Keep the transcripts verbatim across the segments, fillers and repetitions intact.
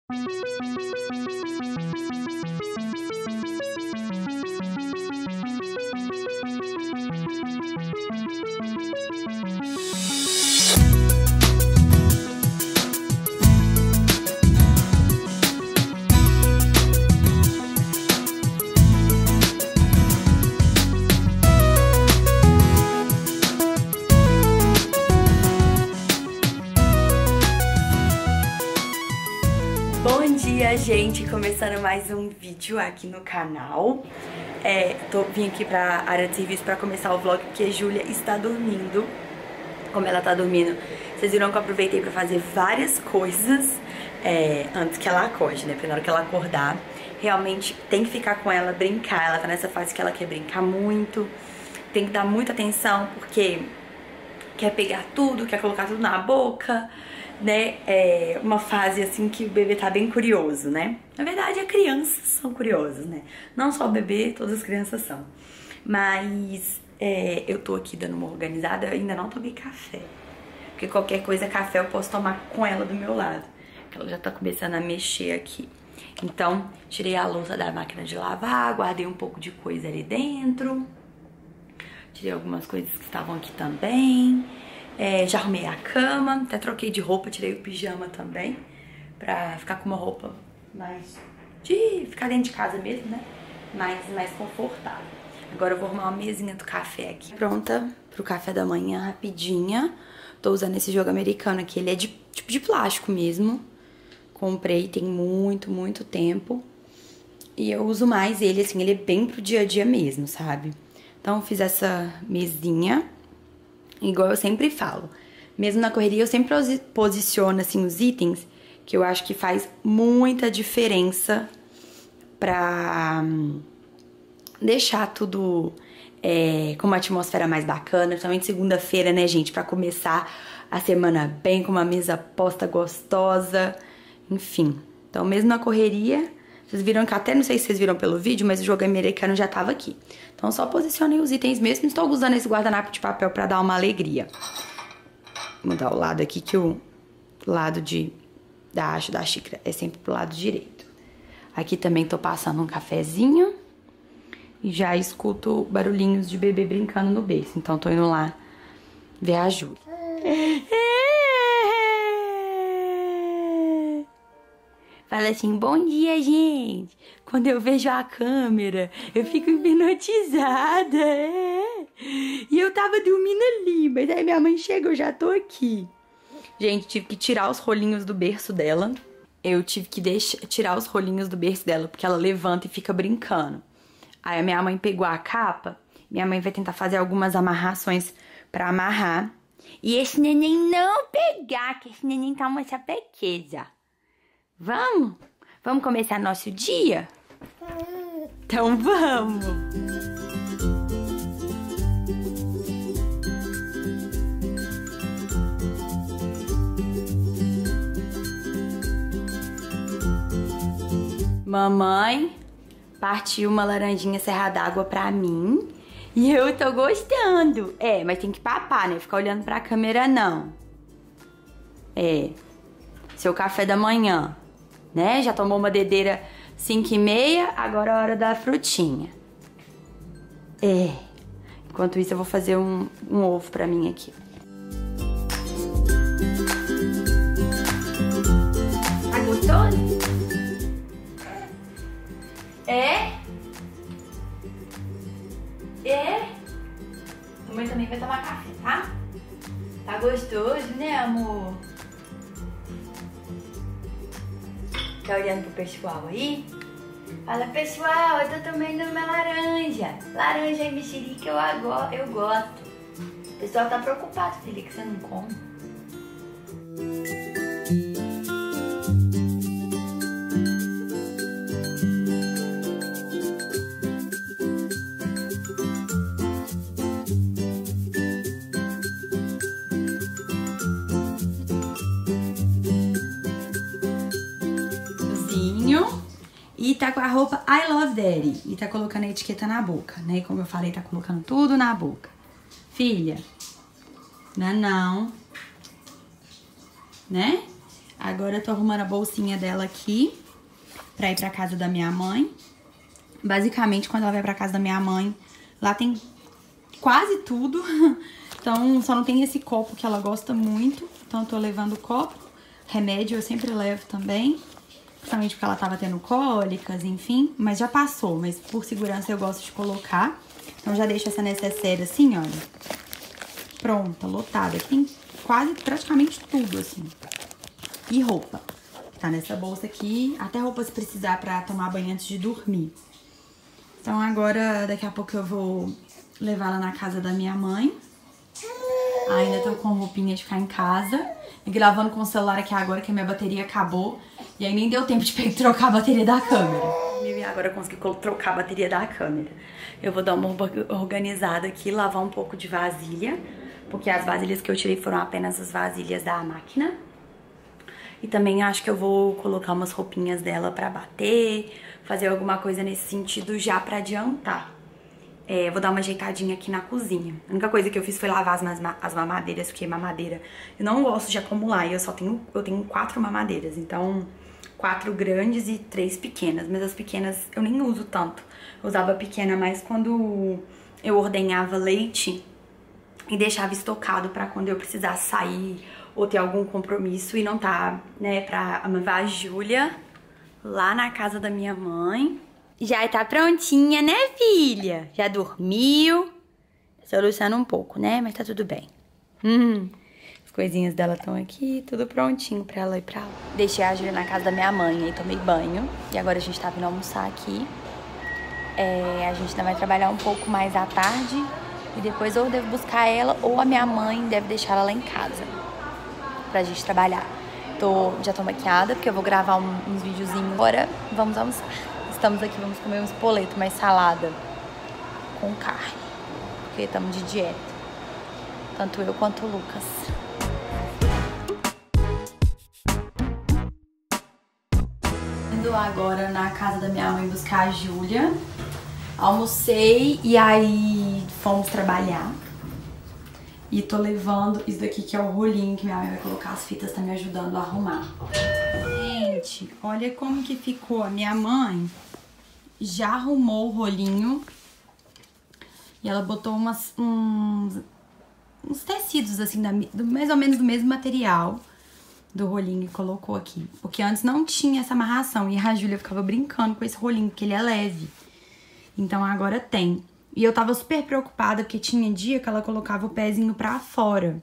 Bom dia, gente! Começando mais um vídeo aqui no canal. É, tô, vim aqui pra área de serviço pra começar o vlog porque a Júlia está dormindo. Como ela tá dormindo, vocês viram que eu aproveitei pra fazer várias coisas é, antes que ela acorde, né? Porque na hora que ela acordar, realmente tem que ficar com ela, brincar. Ela tá nessa fase que ela quer brincar muito. Tem que dar muita atenção porque quer pegar tudo, quer colocar tudo na boca, né? É uma fase assim que o bebê tá bem curioso, né? Na verdade, as crianças são curiosas, né? Não só o bebê, todas as crianças são. Mas é, eu tô aqui dando uma organizada, eu ainda não tomei café. Porque qualquer coisa, café eu posso tomar com ela do meu lado. Ela já tá começando a mexer aqui. Então, tirei a louça da máquina de lavar, guardei um pouco de coisa ali dentro. Tirei algumas coisas que estavam aqui também. É, já arrumei a cama, até troquei de roupa, tirei o pijama também, pra ficar com uma roupa mais de ficar dentro de casa mesmo, né? Mais, mais confortável. Agora eu vou arrumar uma mesinha do café aqui. Pronta pro café da manhã, rapidinha. Tô usando esse jogo americano aqui, ele é de tipo de plástico mesmo. Comprei tem muito, muito tempo. E eu uso mais ele, assim, ele é bem pro dia a dia mesmo, sabe? Então eu fiz essa mesinha. Igual eu sempre falo, mesmo na correria eu sempre posiciono assim os itens que eu acho que faz muita diferença pra deixar tudo é, com uma atmosfera mais bacana, principalmente segunda-feira, né, gente, pra começar a semana bem, com uma mesa posta gostosa, enfim. Então mesmo na correria, vocês viram que até, não sei se vocês viram pelo vídeo, mas o jogo americano já tava aqui. Então só posicionei os itens mesmo. Estou usando esse guardanapo de papel pra dar uma alegria. Vou mudar o lado aqui, que o lado de, da haste da xícara é sempre pro lado direito. Aqui também tô passando um cafezinho. E já escuto barulhinhos de bebê brincando no berço. Então tô indo lá ver a Júlia. Fala assim, bom dia, gente. Quando eu vejo a câmera, eu fico hipnotizada, é. E eu tava dormindo ali, mas aí minha mãe chega, eu já tô aqui. Gente, tive que tirar os rolinhos do berço dela. Eu tive que deixar, tirar os rolinhos do berço dela, porque ela levanta e fica brincando. Aí a minha mãe pegou a capa, minha mãe vai tentar fazer algumas amarrações pra amarrar. E esse neném não pegar, que esse neném tá uma chapequeza. Vamos? Vamos começar nosso dia? Então vamos! Mamãe partiu uma laranjinha serra d'água pra mim e eu tô gostando. É, mas tem que papar, né? Ficar olhando pra câmera não. É, seu café da manhã. Né? Já tomou uma dedeira cinco e meia, agora é a hora da frutinha. É. Enquanto isso eu vou fazer um, um ovo pra mim aqui. Tá gostoso? É? É? Mamãe também vai tomar café, tá? Tá gostoso, né, amor? Tá olhando pro pessoal aí? Fala, pessoal, eu tô tomando uma laranja. Laranja e mexerica eu, eu gosto. O pessoal tá preocupado, filha, que você não come. E tá com a roupa I Love Daddy. E tá colocando a etiqueta na boca, né? Como eu falei, tá colocando tudo na boca. Filha, não é não. Né? Agora eu tô arrumando a bolsinha dela aqui pra ir pra casa da minha mãe. Basicamente, quando ela vai pra casa da minha mãe, lá tem quase tudo. Então, só não tem esse copo que ela gosta muito. Então, eu tô levando o copo. Remédio eu sempre levo também. Principalmente porque ela tava tendo cólicas, enfim. Mas já passou, mas por segurança eu gosto de colocar. Então, já deixo essa necessaire assim, olha. Pronta, lotada. Aqui tem quase, praticamente tudo, assim. E roupa. Tá nessa bolsa aqui. Até roupa se precisar pra tomar banho antes de dormir. Então, agora, daqui a pouco eu vou levar ela na casa da minha mãe. Ainda tô com roupinha de ficar em casa. E gravando com o celular aqui agora, que a minha bateria acabou. E aí nem deu tempo de trocar a bateria da câmera. E agora eu consegui trocar a bateria da câmera. Eu vou dar uma organizada aqui, lavar um pouco de vasilha. Porque as vasilhas que eu tirei foram apenas as vasilhas da máquina. E também acho que eu vou colocar umas roupinhas dela pra bater. Fazer alguma coisa nesse sentido já pra adiantar. É, vou dar uma ajeitadinha aqui na cozinha. A única coisa que eu fiz foi lavar as, as mamadeiras, porque mamadeira eu não gosto de acumular. E eu só tenho, eu tenho quatro mamadeiras, então quatro grandes e três pequenas. Mas as pequenas eu nem uso tanto. Eu usava a pequena mais quando eu ordenhava leite e deixava estocado pra quando eu precisasse sair ou ter algum compromisso e não tá, né, pra levar a Júlia lá na casa da minha mãe. Já tá prontinha, né, filha? Já dormiu. Soluciona um pouco, né? Mas tá tudo bem. Hum, as coisinhas dela estão aqui, tudo prontinho pra ela ir pra lá. Deixei a Júlia na casa da minha mãe, aí tomei banho. E agora a gente tá vindo almoçar aqui. É, a gente ainda vai trabalhar um pouco mais à tarde. E depois ou eu devo buscar ela, ou a minha mãe deve deixar ela lá em casa pra gente trabalhar. Tô, já tô maquiada, porque eu vou gravar um, uns videozinhos. Agora vamos almoçar. Estamos aqui, vamos comer um espoleto, mais salada com carne, porque estamos de dieta, tanto eu quanto o Lucas. Indo agora na casa da minha mãe buscar a Júlia. Almocei e aí fomos trabalhar. E tô levando isso daqui que é o rolinho que minha mãe vai colocar as fitas, tá me ajudando a arrumar. Gente, olha como que ficou a minha mãe. Já arrumou o rolinho e ela botou umas, uns, uns tecidos assim, da, do, mais ou menos do mesmo material do rolinho e colocou aqui. Porque antes não tinha essa amarração e a Júlia ficava brincando com esse rolinho, porque ele é leve. Então agora tem. E eu tava super preocupada porque tinha dia que ela colocava o pezinho pra fora.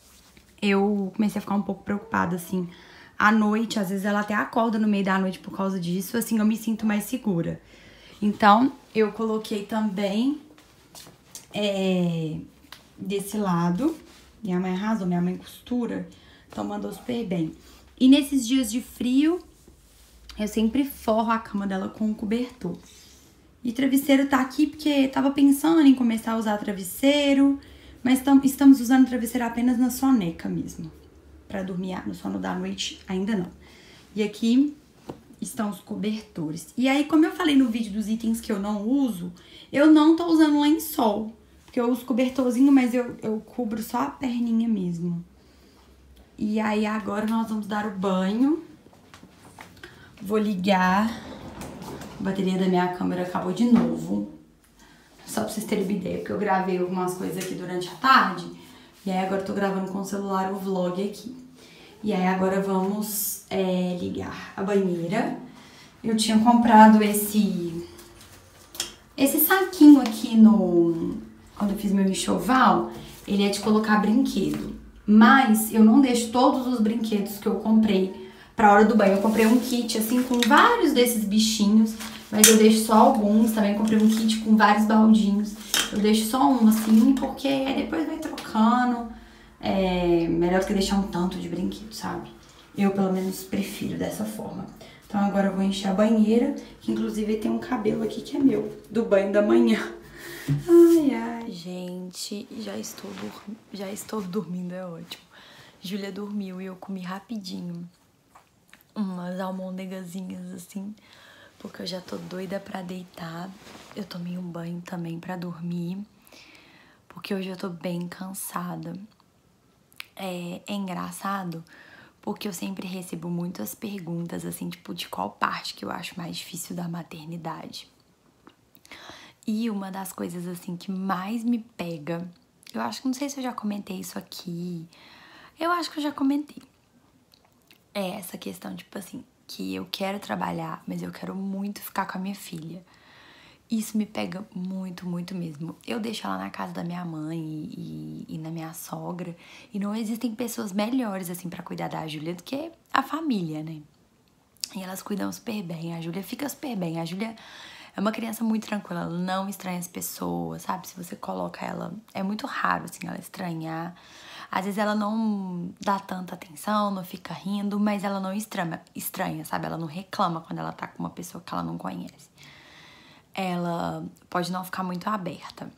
Eu comecei a ficar um pouco preocupada, assim. À noite, às vezes ela até acorda no meio da noite por causa disso, assim eu me sinto mais segura. Então, eu coloquei também é, desse lado. Minha mãe arrasou, minha mãe costura, então mandou super bem. E nesses dias de frio, eu sempre forro a cama dela com um cobertor. E travesseiro tá aqui porque tava pensando em começar a usar travesseiro, mas tam, estamos usando travesseiro apenas na soneca mesmo. Pra dormir no sono da noite, ainda não. E aqui estão os cobertores. E aí, como eu falei no vídeo dos itens que eu não uso, eu não tô usando lençol. Porque eu uso cobertorzinho, mas eu, eu cubro só a perninha mesmo. E aí, agora nós vamos dar o banho. Vou ligar. A bateria da minha câmera acabou de novo. Só pra vocês terem uma ideia, porque eu gravei algumas coisas aqui durante a tarde. E aí, agora eu tô gravando com o celular o vlog aqui. E aí, agora vamos é, ligar a banheira. Eu tinha comprado esse, esse saquinho aqui no... Quando eu fiz meu enxoval, ele é de colocar brinquedo. Mas eu não deixo todos os brinquedos que eu comprei pra hora do banho. Eu comprei um kit, assim, com vários desses bichinhos. Mas eu deixo só alguns. Também comprei um kit com vários baldinhos. Eu deixo só um, assim, porque depois vai trocando. É melhor do que deixar um tanto de brinquedo, sabe? Eu, pelo menos, prefiro dessa forma. Então, agora eu vou encher a banheira, que inclusive tem um cabelo aqui que é meu, do banho da manhã. Ai, ai. Gente, já estou, dur... já estou dormindo, é ótimo. Júlia dormiu e eu comi rapidinho umas almôndegazinhas, assim, porque eu já tô doida pra deitar. Eu tomei um banho também pra dormir, porque hoje eu tô bem cansada. É, é engraçado, porque eu sempre recebo muitas perguntas, assim, tipo, de qual parte que eu acho mais difícil da maternidade. E uma das coisas, assim, que mais me pega, eu acho que não sei se eu já comentei isso aqui, eu acho que eu já comentei. É essa questão, tipo assim, que eu quero trabalhar, mas eu quero muito ficar com a minha filha. Isso me pega muito, muito mesmo. Eu deixo ela na casa da minha mãe e, e, e na minha sogra, e não existem pessoas melhores, assim, pra cuidar da Júlia do que a família, né? E elas cuidam super bem, a Júlia fica super bem. A Júlia é uma criança muito tranquila, ela não estranha as pessoas, sabe? Se você coloca ela, é muito raro, assim, ela estranhar. Às vezes ela não dá tanta atenção, não fica rindo, mas ela não estranha, estranha, sabe? Ela não reclama quando ela tá com uma pessoa que ela não conhece. Ela pode não ficar muito aberta,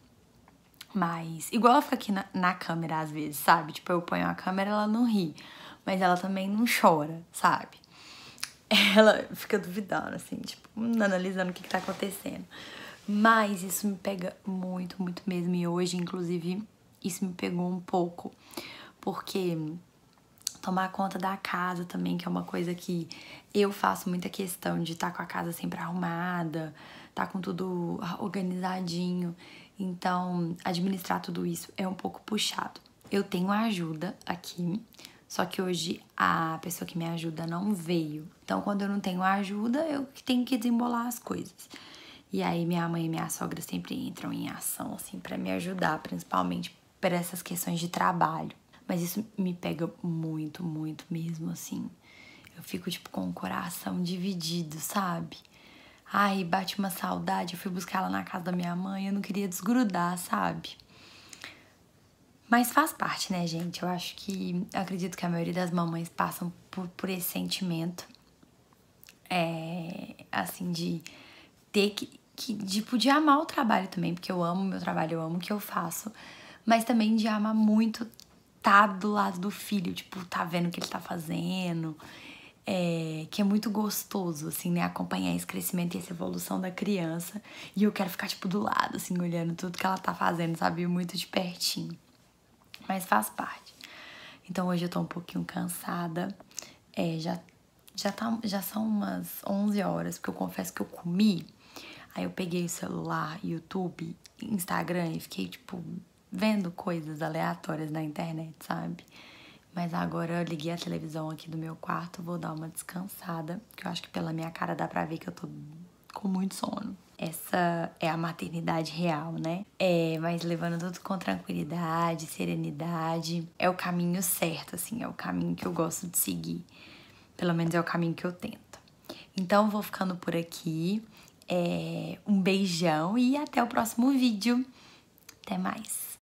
mas igual ela fica aqui na, na câmera às vezes, sabe? Tipo, eu ponho a câmera, ela não ri, mas ela também não chora, sabe? Ela fica duvidando, assim, tipo, analisando o que que tá acontecendo. Mas isso me pega muito, muito mesmo. E hoje, inclusive, isso me pegou um pouco, porque tomar conta da casa também, que é uma coisa que eu faço muita questão de estar com a casa sempre arrumada, tá com tudo organizadinho. Então, administrar tudo isso é um pouco puxado. Eu tenho ajuda aqui, só que hoje a pessoa que me ajuda não veio. Então, quando eu não tenho ajuda, eu tenho que desembolar as coisas. E aí, minha mãe e minha sogra sempre entram em ação, assim, pra me ajudar, principalmente por essas questões de trabalho. Mas isso me pega muito, muito mesmo, assim. Eu fico, tipo, com o coração dividido, sabe? Ai, bate uma saudade. Eu fui buscar ela na casa da minha mãe, eu não queria desgrudar, sabe? Mas faz parte, né, gente? Eu acho que... Eu acredito que a maioria das mamães passam por, por esse sentimento. É... Assim, de ter que, que... De poder amar o trabalho também. Porque eu amo o meu trabalho, eu amo o que eu faço. Mas também de amar muito tá do lado do filho. Tipo, tá vendo o que ele tá fazendo. É, que é muito gostoso, assim, né? Acompanhar esse crescimento e essa evolução da criança. E eu quero ficar, tipo, do lado, assim, olhando tudo que ela tá fazendo, sabe? Muito de pertinho. Mas faz parte. Então hoje eu tô um pouquinho cansada. É, já, já, tá, já são umas onze horas, porque eu confesso que eu comi. Aí eu peguei o celular, YouTube, Instagram e fiquei, tipo, vendo coisas aleatórias na internet, sabe? Mas agora eu liguei a televisão aqui do meu quarto, vou dar uma descansada, que eu acho que pela minha cara dá pra ver que eu tô com muito sono. Essa é a maternidade real, né? É, mas levando tudo com tranquilidade, serenidade. É o caminho certo, assim, é o caminho que eu gosto de seguir. Pelo menos é o caminho que eu tento. Então, vou ficando por aqui. É, um beijão e até o próximo vídeo. Até mais!